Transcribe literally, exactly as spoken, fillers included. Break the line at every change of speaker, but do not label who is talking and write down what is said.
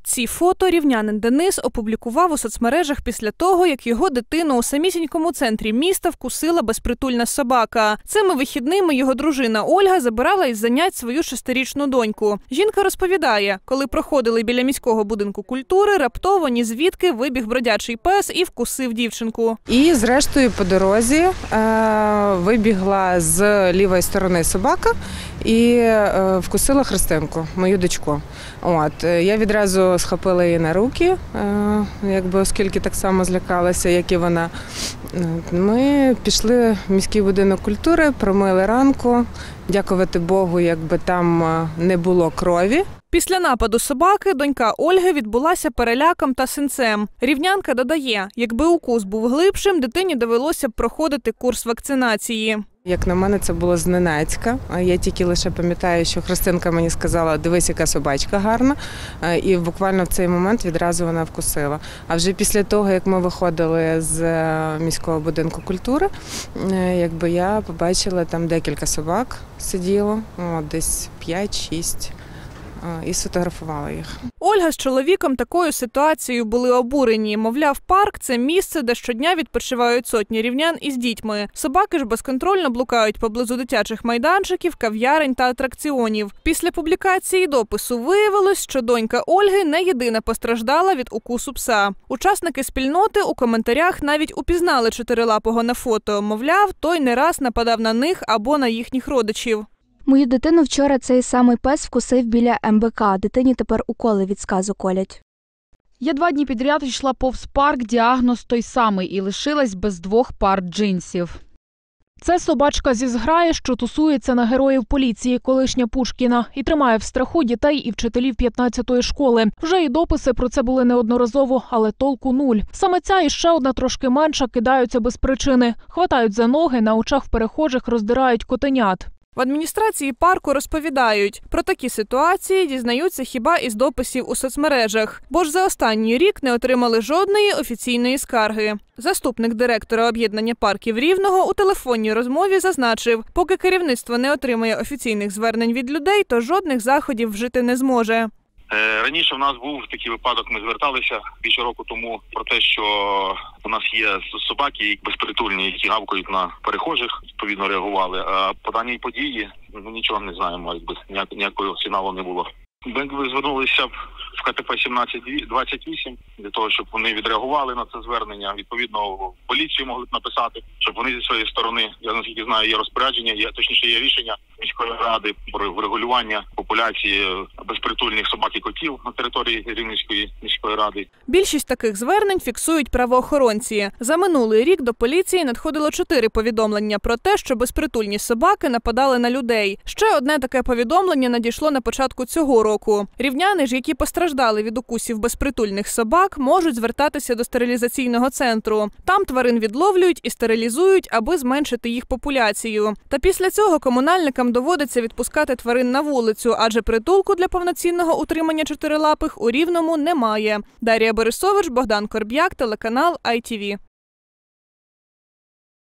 Ці фото рівнянин Денис опублікував у соцмережах після того, як його дитину у самісінькому центрі міста вкусила безпритульна собака. Цими вихідними його дружина Ольга забирала із занять свою шестирічну доньку. Жінка розповідає, коли проходили біля міського будинку культури, раптово ні звідки вибіг бродячий пес і вкусив дівчинку.
І зрештою по дорозі е, вибігла з лівої сторони собака і е, вкусила Христинку, мою дочку. От, я відразу схопила її на руки, е, якби, оскільки так само злякалася, як і вона. Ми пішли в міський будинок культури, промили ранку. Дякувати Богу, якби там не було крові.
Після нападу собаки донька Ольги відбулася переляком та синцем. Рівнянка додає, якби укус був глибшим, дитині довелося б проходити курс вакцинації.
Як на мене, це було зненацька. Я тільки лише пам'ятаю, що Христинка мені сказала, дивись, яка собачка гарна. І буквально в цей момент відразу вона вкусила. А вже після того, як ми виходили з міського будинку культури, якби я побачила, там декілька собак сиділо, десь п'ять-шість. І сфотографувала їх.
Ольга з чоловіком такою ситуацією були обурені. Мовляв, парк – це місце, де щодня відпочивають сотні рівнян із дітьми. Собаки ж безконтрольно блукають поблизу дитячих майданчиків, кав'ярень та атракціонів. Після публікації допису виявилось, що донька Ольги не єдина постраждала від укусу пса. Учасники спільноти у коментарях навіть упізнали чотирилапого на фото. Мовляв, той не раз нападав на них або на їхніх родичів.
Мою дитину вчора цей самий пес вкусив біля ем бе ка. Дитині тепер уколи від сказу колять.
Я два дні підряд йшла повз парк, діагноз той самий, і лишилась без двох пар джинсів. Це собачка зі зграї, що тусується на героїв поліції, колишня Пушкіна, і тримає в страху дітей і вчителів п'ятнадцятої школи. Вже і дописи про це були неодноразово, але толку нуль. Саме ця і ще одна трошки менша кидаються без причини. Хватають за ноги, на очах в перехожих роздирають котенят.
В адміністрації парку розповідають, про такі ситуації дізнаються хіба із дописів у соцмережах, бо ж за останній рік не отримали жодної офіційної скарги. Заступник директора об'єднання парків Рівного у телефонній розмові зазначив, поки керівництво не отримає офіційних звернень від людей, то жодних заходів вжити не зможе.
Раніше в нас був такий випадок, ми зверталися більше року тому про те, що у нас є собаки безпритульні, які гавкають на перехожих, відповідно реагували. А по даній події ми нічого не знаємо, якби ніякого сигналу не було. Ми звернулися в ка те пе сімнадцять двадцять вісім для того, щоб вони відреагували на це звернення. Відповідно, в поліцію могли б написати, щоб вони зі своєї сторони, я наскільки знаю, є розпорядження, є, точніше є рішення міської ради про врегулювання популяції безпритульних собак і котів на території Рівненської міської ради.
Більшість таких звернень фіксують правоохоронці. За минулий рік до поліції надходило чотири повідомлення про те, що безпритульні собаки нападали на людей. Ще одне таке повідомлення надійшло на початку цього року. Рівняни ж, які постраждали від укусів безпритульних собак, можуть звертатися до стерилізаційного центру. Там тварин відловлюють і стерилізують, аби зменшити їх популяцію. Та після цього комунальникам доводиться відпускати тварин на вулицю, адже притулку для повноцінного утримання чотирилапих у Рівному немає. Дар'я Борисович, Богдан Корб'як, телеканал ай ті ві.